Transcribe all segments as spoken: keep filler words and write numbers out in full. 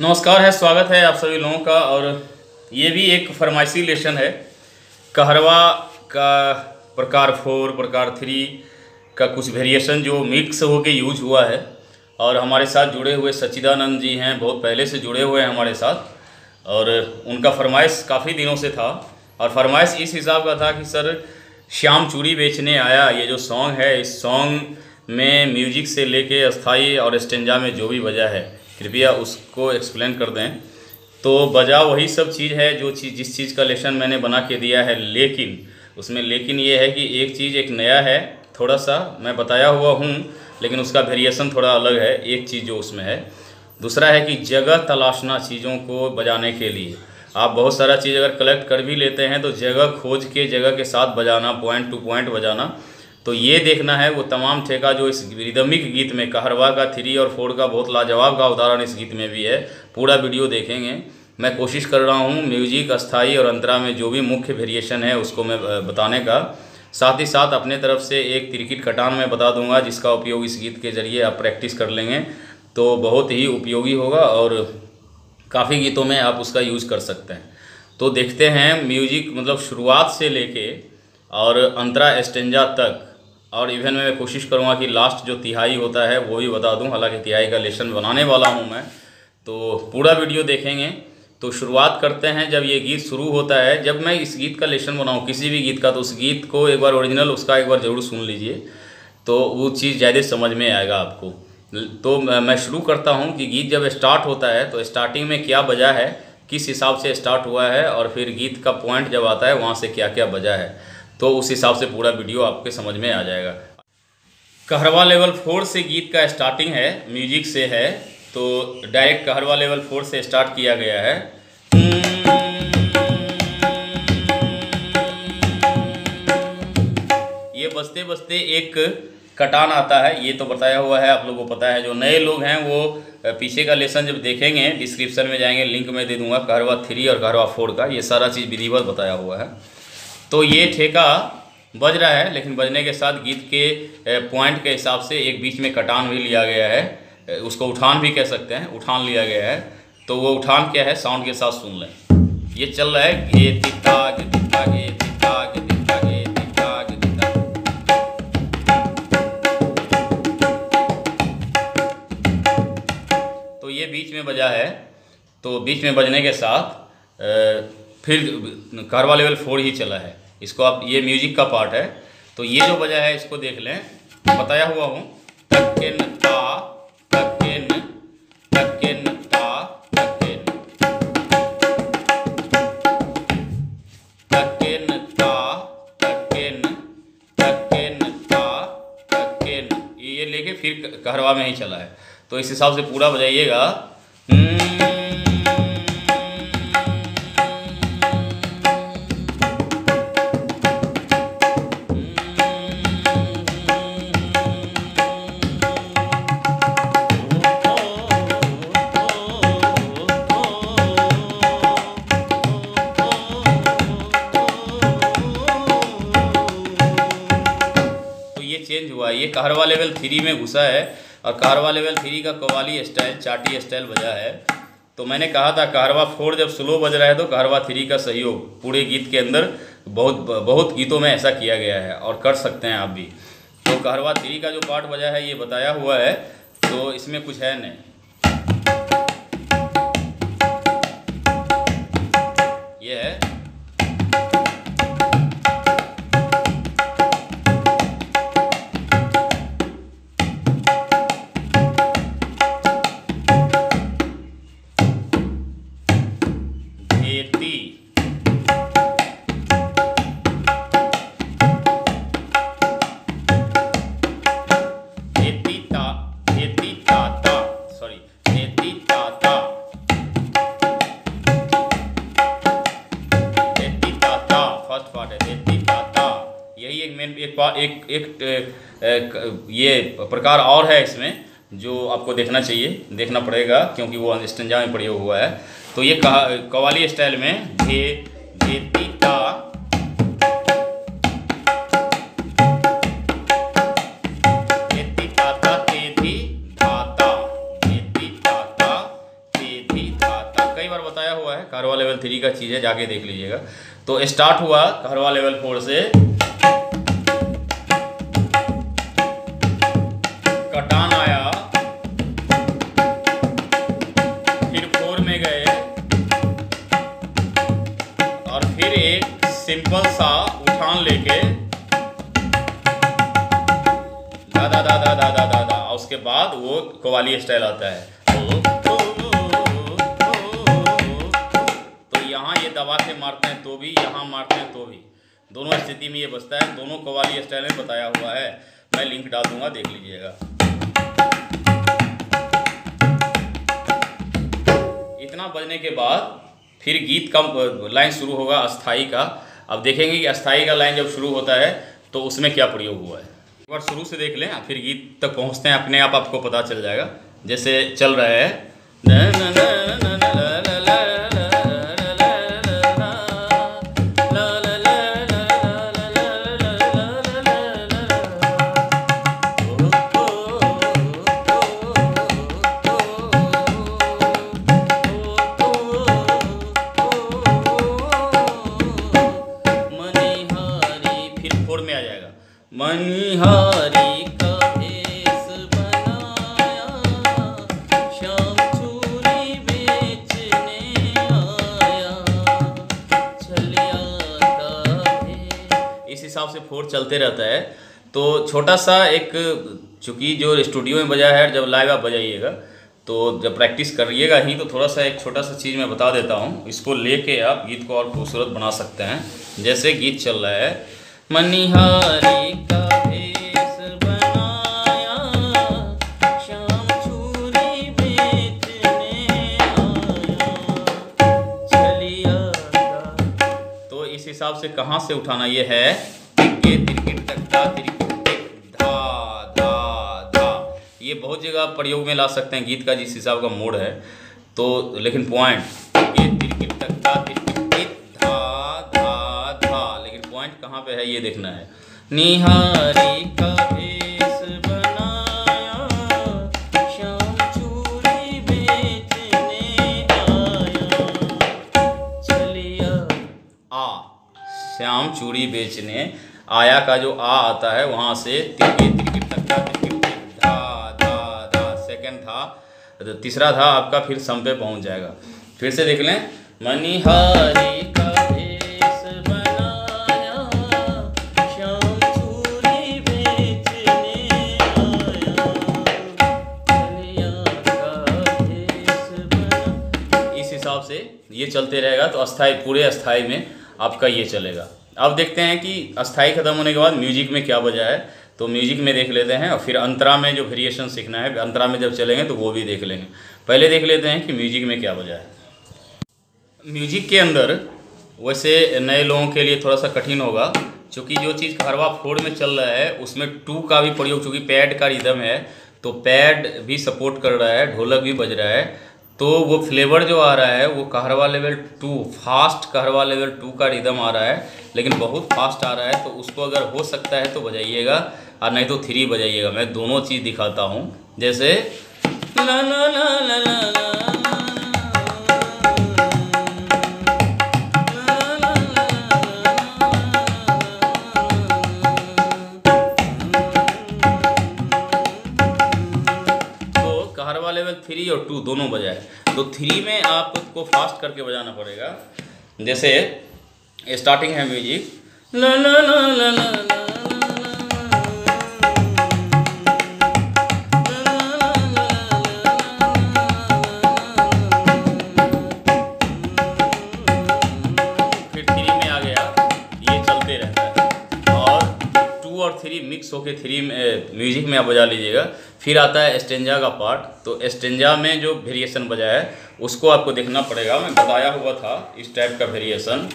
नमस्कार है, स्वागत है आप सभी लोगों का। और ये भी एक फरमाइशी लेसन है। कहरवा का प्रकार फोर, प्रकार थ्री का कुछ वेरिएशन जो मिक्स होके यूज हुआ है। और हमारे साथ जुड़े हुए सच्चिदानंद जी हैं, बहुत पहले से जुड़े हुए हैं हमारे साथ। और उनका फरमाइश काफ़ी दिनों से था। और फरमाइश इस हिसाब का था कि सर श्याम चूड़ी बेचने आया, ये जो सॉन्ग है, इस सॉन्ग में म्यूजिक से लेके अस्थाई और स्टेंजा में जो भी वजह है कृपया उसको एक्सप्लेन कर दें। तो बजा वही सब चीज़ है जो चीज़ जिस चीज़ का लेसन मैंने बना के दिया है, लेकिन उसमें लेकिन ये है कि एक चीज़ एक नया है, थोड़ा सा मैं बताया हुआ हूँ, लेकिन उसका वेरिएशन थोड़ा अलग है। एक चीज़ जो उसमें है, दूसरा है कि जगह तलाशना चीज़ों को बजाने के लिए। आप बहुत सारा चीज़ अगर कलेक्ट कर भी लेते हैं तो जगह खोज के जगह के साथ बजाना, पॉइंट टू पॉइंट बजाना। तो ये देखना है वो तमाम ठेका जो इस रिदमिक गीत में कहरवा का थ्री और फोर का बहुत लाजवाब का उदाहरण इस गीत में भी है। पूरा वीडियो देखेंगे। मैं कोशिश कर रहा हूँ म्यूजिक, अस्थाई और अंतरा में जो भी मुख्य वेरिएशन है उसको मैं बताने का। साथ ही साथ अपने तरफ से एक तिरकिट खटान मैं बता दूंगा जिसका उपयोग इस गीत के ज़रिए आप प्रैक्टिस कर लेंगे तो बहुत ही उपयोगी होगा और काफ़ी गीतों में आप उसका यूज़ कर सकते हैं। तो देखते हैं म्यूजिक मतलब शुरुआत से लेके और अंतरा स्टेंजा तक, और इवन मैं कोशिश करूँगा कि लास्ट जो तिहाई होता है वो भी बता दूं। हालांकि तिहाई का लेसन बनाने वाला हूं मैं, तो पूरा वीडियो देखेंगे। तो शुरुआत करते हैं जब ये गीत शुरू होता है। जब मैं इस गीत का लेसन बनाऊं किसी भी गीत का, तो उस गीत को एक बार ओरिजिनल उसका एक बार ज़रूर सुन लीजिए, तो वो चीज़ ज़्यादा समझ में आएगा आपको। तो मैं शुरू करता हूँ कि गीत जब स्टार्ट होता है तो स्टार्टिंग में क्या बजा है, किस हिसाब से स्टार्ट हुआ है, और फिर गीत का पॉइंट जब आता है वहाँ से क्या क्या बजा है, तो उस हिसाब से पूरा वीडियो आपके समझ में आ जाएगा। कहरवा लेवल फोर से गीत का स्टार्टिंग है, म्यूजिक से है, तो डायरेक्ट कहरवा लेवल फोर से स्टार्ट किया गया है। ये बजते बजते एक कटान आता है, ये तो बताया हुआ है, आप लोगों को पता है। जो नए लोग हैं वो पीछे का लेसन जब देखेंगे डिस्क्रिप्शन में जाएंगे, लिंक में दे दूंगा कहरवा थ्री और कहरवा फोर का, ये सारा चीज़ विधिवत बताया हुआ है। तो ये ठेका बज रहा है, लेकिन बजने के साथ गीत के पॉइंट के हिसाब से एक बीच में कटान भी लिया गया है, उसको उठान भी कह सकते हैं, उठान लिया गया है। तो वो उठान क्या है, साउंड के साथ सुन लें। ये चल रहा है गे तिता गे तिता गे तिता गे तिता गे तिता गे तिता। तो ये बीच में बजा है, तो बीच में बजने के साथ फिर कहरवा लेवल फोर ही चला है। इसको आप, ये म्यूजिक का पार्ट है, तो ये जो बजा है इसको देख लें, बताया हुआ हूँ। तक्केन ता तक्केन तक्केन ता तक्केन तक्केन ता तक्केन तक्केन ता तक्केन, ये लेके फिर कहरवा में ही चला है। तो इस हिसाब से पूरा बजाइएगा। चेंज हुआ, ये कहरवा लेवल थ्री में घुसा है, और कहरवा लेवल थ्री का कव्वाली स्टाइल, चाटी स्टाइल बजा है। तो मैंने कहा था कहरवा फोर जब स्लो बज रहा है तो कहरवा थ्री का सहयोग पूरे गीत के अंदर बहुत बहुत गीतों में ऐसा किया गया है, और कर सकते हैं आप भी। तो कहरवा थ्री का जो पार्ट बजा है ये बताया हुआ है, तो इसमें कुछ है नहीं। ये है यही एक मेन एक एक, एक, एक ये प्रकार और है इसमें जो आपको देखना चाहिए, देखना पड़ेगा क्योंकि वो स्टेंजा में प्रयोग हुआ है। तो ये कव्वाली स्टाइल में धे धे ती ता ती ता ता ते धी धा ता ते धी धा ता ते धी कहरवा लेवल थ्री का चीज़ है, जाके देख लीजिएगा। तो स्टार्ट हुआ कहरवा लेवल फोर से, कटान आया, फिर फोर में गए और फिर एक सिंपल सा उठान लेके दादा दादा दादा दादा, उसके बाद वो कव्वाली स्टाइल आता है। तो यहाँ ये दबा के मारते हैं तो भी, यहाँ मारते हैं तो भी, दोनों स्थिति में ये बजता है। दोनों कव्वाली स्टाइल में बताया हुआ है, मैं लिंक डाल दूंगा, देख लीजिएगा। इतना बजने के बाद फिर गीत का लाइन शुरू होगा अस्थाई का। अब देखेंगे कि अस्थाई का लाइन जब शुरू होता है तो उसमें क्या प्रयोग हुआ है। एक बार शुरू से देख लें, फिर गीत तक पहुंचते हैं, अपने आप आपको पता चल जाएगा। जैसे चल रहा है मनिहारी का भेष बनाया, शाम चूड़ी बेचने आया, छलिया का भेष। इस हिसाब से फोर चलते रहता है। तो छोटा सा एक, चूँकि जो स्टूडियो में बजा है, जब लाइव आप बजाइएगा तो जब प्रैक्टिस करिएगा ही, तो थोड़ा सा एक छोटा सा चीज़ मैं बता देता हूँ। इसको लेके आप गीत को और खूबसूरत बना सकते हैं। जैसे गीत चल रहा है, मनिहारी का भेष बनाया, शाम चूड़ी बेचने आया, छलिया का। तो इस हिसाब से कहाँ से उठाना ये है, तिक्के तिरकिट तक्का तिरकिट धा धा धा। ये बहुत जगह प्रयोग में ला सकते हैं गीत का, जिस हिसाब का मूड है। तो लेकिन पॉइंट तिक्के तिरकिट तक्का तिरकिट कहाँ पे है ये देखना है। निहारी का भेष बनाया, शाम चूड़ी बेचने आया, छलिया आ, श्याम चूड़ी बेचने आया का जो आ आता है, वहाँ से तिरके तिरकिट तक्का तिरकिट धा धा धा, सेकंड था, तीसरा था आपका, फिर सम पे पहुँच जाएगा। फिर से देख लें, मनिहारी का से ये चलते रहेगा। तो अस्थाई, पूरे अस्थाई में आपका ये चलेगा। अब देखते हैं कि अस्थाई खत्म होने के बाद म्यूजिक में क्या बजा है। तो म्यूजिक में देख लेते हैं, और फिर अंतरा में जो वेरिएशन सीखना है, अंतरा में जब चलेंगे तो वो भी देख लेंगे। पहले देख लेते हैं कि म्यूजिक में क्या बजा है। म्यूजिक के अंदर वैसे नए लोगों के लिए थोड़ा सा कठिन होगा, क्योंकि जो चीज़ कहरवा फोर में चल रहा है उसमें टू का भी प्रयोग, चूँकि पैड का रिदम है तो पैड भी सपोर्ट कर रहा है, ढोलक भी बज रहा है। तो वो फ्लेवर जो आ रहा है वो Kaharwa level two, fast Kaharwa level two का रिदम आ रहा है, लेकिन बहुत फास्ट आ रहा है। तो उसको अगर हो सकता है तो बजाइएगा, और नहीं तो थ्री बजाइएगा। मैं दोनों चीज़ दिखाता हूँ। जैसे ला ला ला ला ला ला, लेवल थ्री और टू दोनों बजाए। तो थ्री में आपको फास्ट करके बजाना पड़ेगा। जैसे स्टार्टिंग है म्यूजिक, ला ला ला ला ला ला, फिर थ्री में आ गया, ये चलते रहता है। और टू और थ्री मिक्स होके थ्री में म्यूजिक में आप बजा लीजिएगा। फिर आता है स्टेंजा का पार्ट। तो स्टेंजा में जो वेरिएशन बजा है उसको आपको देखना पड़ेगा। मैं बताया हुआ था इस टाइप का वेरिएशन।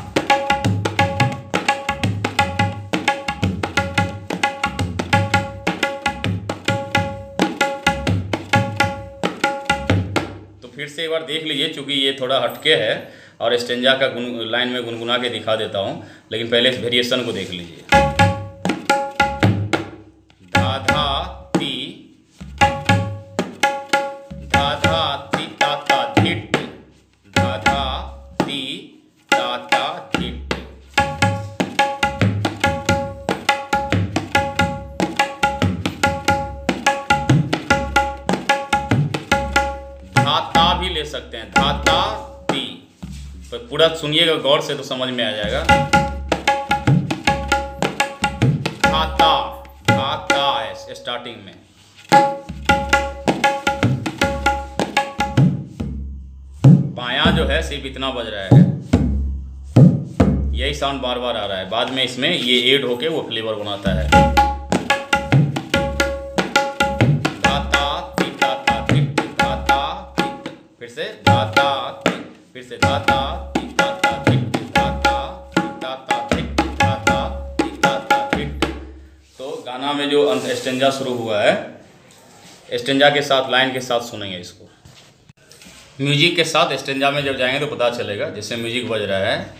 तो फिर से एक बार देख लीजिए, चूँकि ये थोड़ा हटके है और स्टेंजा का गुन लाइन में गुनगुना के दिखा देता हूँ, लेकिन पहले इस वेरिएशन को देख लीजिए। धा धा ती, धा धा ती ता ता धिट, धा धा सकते हैं धा ता ती। पर पूरा सुनिएगा गौर से तो समझ में आ जाएगा। धा ता धा ता है स्टार्टिंग में। बायां जो है सिर्फ इतना बज रहा है, यही साउंड बार बार आ रहा है। बाद में इसमें ये ऐड होके वो फ्लेवर बनाता है। धाता ती धाता ती धाता ती, फिर से धाता ती, फिर से धाता ती धाता ती धाता ती धाता ती धाता ती धाता ती। तो गाना में जो स्टेंजा शुरू हुआ है, स्टेंजा के साथ लाइन के साथ सुनेंगे इसको। म्यूजिक के साथ स्टेंजा में जब जाएंगे तो पता चलेगा। जैसे म्यूजिक बज रहा है,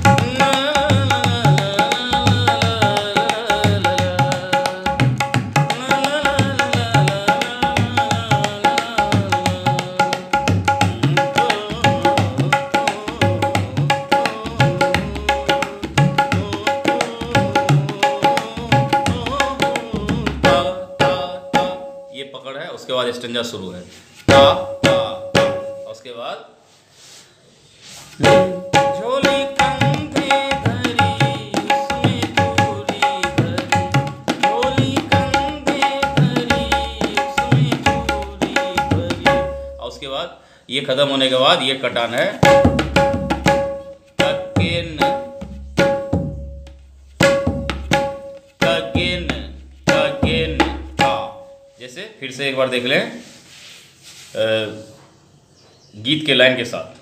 ये पकड़ है, उसके बाद स्टेंजा शुरू है ता ता, उसके बाद झोली कंधे धरी उसमें चूड़ी भरी, झोली कंधे धरी उसमें चूड़ी भरी। और उसके बाद ये खत्म होने के बाद ये कटान है कगिन कगिन कगिन का। जैसे फिर से एक बार देख लें गीत के लाइन के साथ।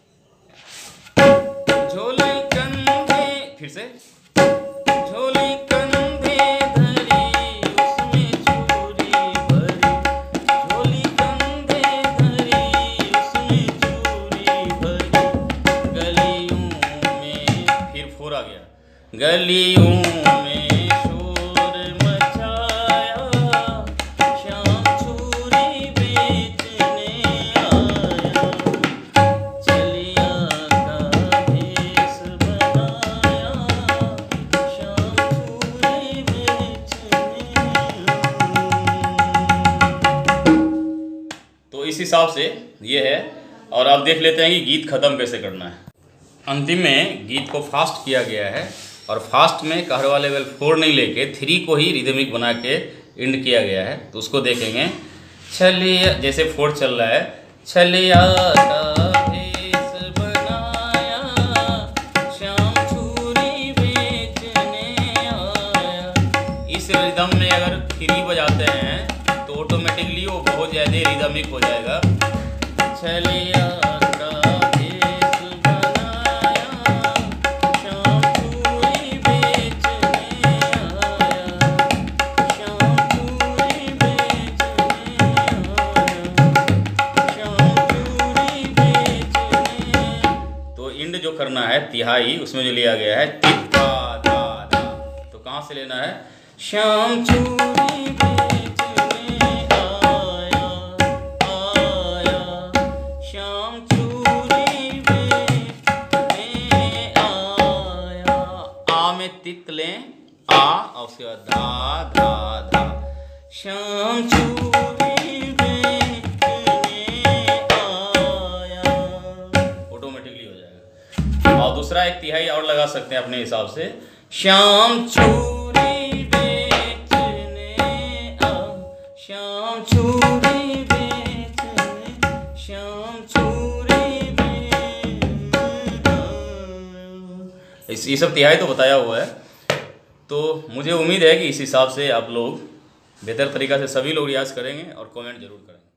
झोली कंधे, फिर से झोली कंधे धरी उसमें चूड़ी भरी, झोली कंधे धरी उसमें चूड़ी भरी। गलियों में, फिर फोर आ गया, गलियों में शोर मचाया, श्याम चूड़ी बेचने आया, चलिया का भेष बनाया, श्याम चूड़ी बेचने आया। तो इस हिसाब से ये है। और अब देख लेते हैं कि गीत ख़त्म कैसे करना है। अंतिम में गीत को फास्ट किया गया है और फास्ट में कहरवा लेवल फोर नहीं लेके थ्री को ही रिदमिक बना के एंड किया गया है। तो उसको देखेंगे। छलिया, जैसे फोर चल रहा है, छलिया का भेष बनाया, श्याम चूड़ी बेचने आया। इस रिदम में अगर थ्री बजाते हैं तो ऑटोमेटिकली वो बहुत ज़्यादा रिदमिक हो जाएगा। छलिया जो करना है तिहाई, उसमें जो लिया गया है तित्ता धा धा। तो कहाँ से लेना है? श्याम चूड़ी बेचने आया आया, श्याम चूड़ी बेचने आया। आ में तित लें, आ और उसके बाद धा धा धा। श्याम चूड़ी बेचने आया, ऑटोमेटिकली हो जाएगा। और दूसरा एक तिहाई और लगा सकते हैं अपने हिसाब से। श्याम चूड़ी बेचने आ, श्याम चूड़ी बेचने, श्याम चूड़ी बेचने। इस ये सब तिहाई तो बताया हुआ है। तो मुझे उम्मीद है कि इस हिसाब से आप लोग बेहतर तरीक़ा से सभी लोग रियाज़ करेंगे और कमेंट जरूर करेंगे।